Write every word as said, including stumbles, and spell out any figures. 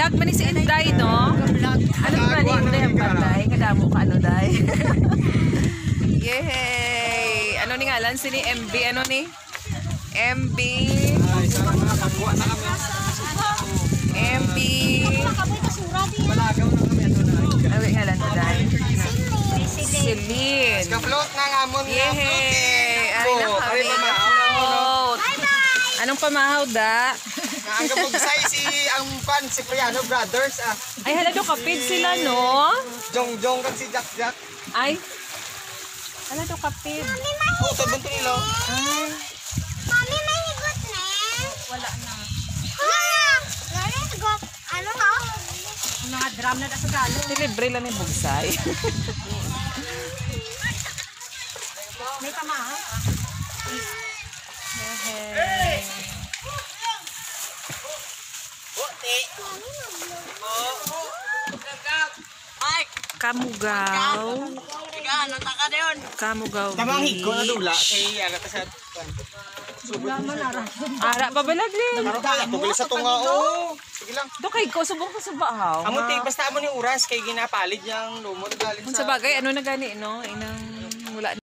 Vlog man ni si Inday, no? Ano ba ni Inday ang banday? Kadamo ka, ano, Day? Yay! Ano ni ngalan? Si ni M B, ano ni? M B. Ay, sana mga pagkuha na kami. M B. Malagaw na kami. Ito na. Ano ngalan mo, Day? Celine. Ka-float na nga mo. Yay! Ay na Oh, kami. ay, mama. Float. Anong pamahaw, da? Ang kabugsay si ang fan, si Priano Brothers. Ah. Ay, hala do kapid sila, no? Jong Jong kan si Jack Jack. Ay. Hala do kapid. Oh, tabon to nilo. Ay. Mami, may higot na. Wala na. Wala. Wala higot. Ano ka? Mga drum na sa galo. Libre lang yung bugsay. May pamahaw. Hey. Kamugaw. Kamugaw. Tamang higo na dula. Beach. Kay aga ta sa. Ara pa balagling. Karo ka to bilis sa tunga. Oh. Sige lang. Do kay ko subong ko sa bahaw. Amo ti basta amo ni oras kay ginapalit yang lumot galing Kung sa bagay ano na gani no inang wala